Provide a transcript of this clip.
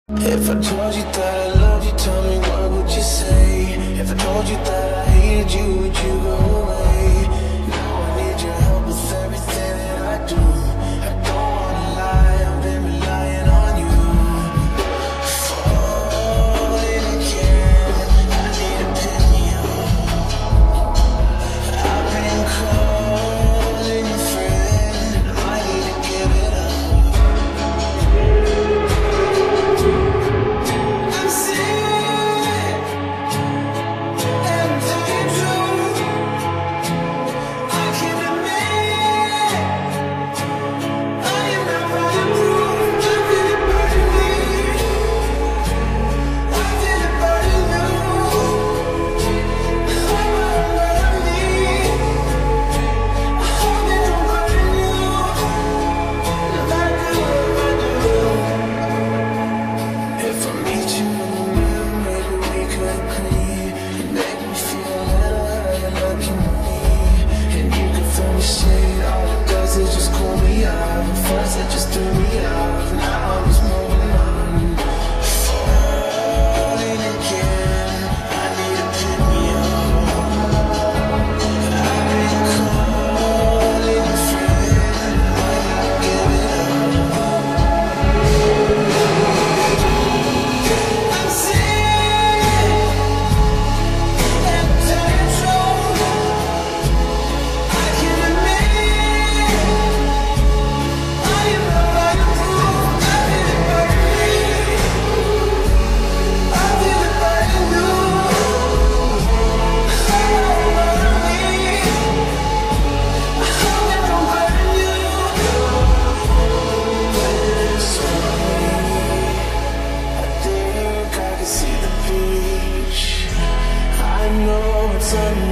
If I told you that I loved you, tell me what would you say? If I told you that I hated you, would you go away? Now I need your help with everything that I do. I don't wanna lie, I've been relying on you. Falling again, I need a pick me up. I've been calling your friend, I need to give it up. I'm sick and tired too. I can't admit I am not fireproof. I feel it burning me. I feel it burning you. Oh, burn me. I hope it don't burn you. Like I do. If I meet you in the middle, maybe we could agree. You make me feel a little higher, looking at me. And you can feel me shade. All it does is just cool me off. At first it just threw me off. Now I'm just moving on. Falling again, I need to pick me up. I've been calling a friend, I need to give it up. I'm sick and tired too. I can't admit I am not fireproof. I feel it burn me. I feel it burn you. Oh, burn me. I hope it don't burn you. This way, I think I can see the beach. I know it's